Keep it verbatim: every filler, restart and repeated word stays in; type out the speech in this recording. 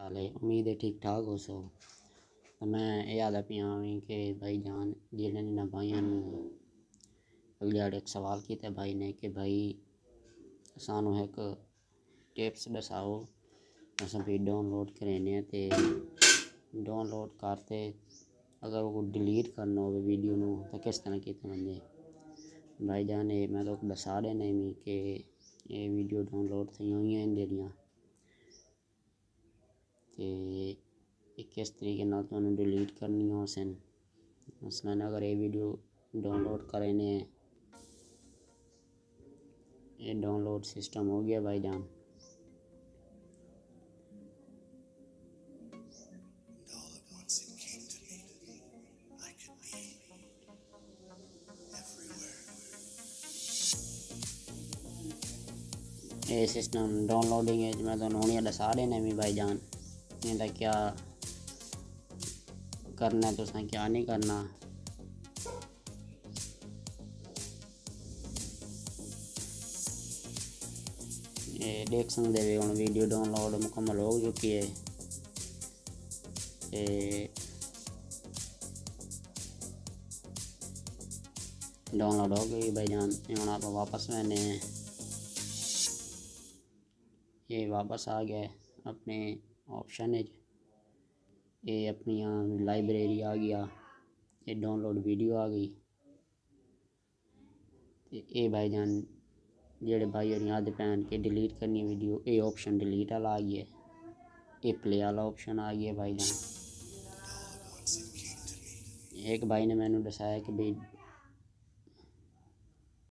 हाल है। उम्मीद है ठीक ठाक हो सो। तो मैं ये आदा पिया कि भाई जान जिन्हें भाइयों अगले आड़े एक सवाल किया भाई ने कि भाई सानू एक टिप्स दसाओ अस भी डाउनलोड करेने ते डाउनलोड करते अगर वो डिलीट करना हो वीडियो नू तो किस तरह किया बंदे भाई जान ये मैं तो दसा देना मी कि ये वीडियो डाउनलोड थी हुई हैं जेरिया तो किस तरीके नाल तुहानू डिलीट करनी हो सन मसलन अगर ये वीडियो डाउनलोड करें ने ये डाउनलोड सिस्टम हो गया भाई जान। ये सिस्टम डाउनलोडिंग है मैं तो नोनिया दसा देने भी भाई जान इनका क्या करना है तो क्या नहीं करना। ये देख सकते भी हम वीडियो डाउनलोड मुकम्मल हो चुकी है। ये डाउनलोड हो गई भाई जान। हम आप वापस मैंने ये वापस आ गया अपने ऑप्शन है। ये अपनी यहाँ लाइब्रेरी आ गया। ये डाउनलोड वीडियो आ गई। ये भाई जान जेड़े भाई और याद पैन के डिलीट करनी वीडियो ये ऑप्शन डिलीट वाला आ गया। ये प्ले वाला ऑप्शन आ गया भाई जान। एक भाई ने मैंने दसाया कि भाई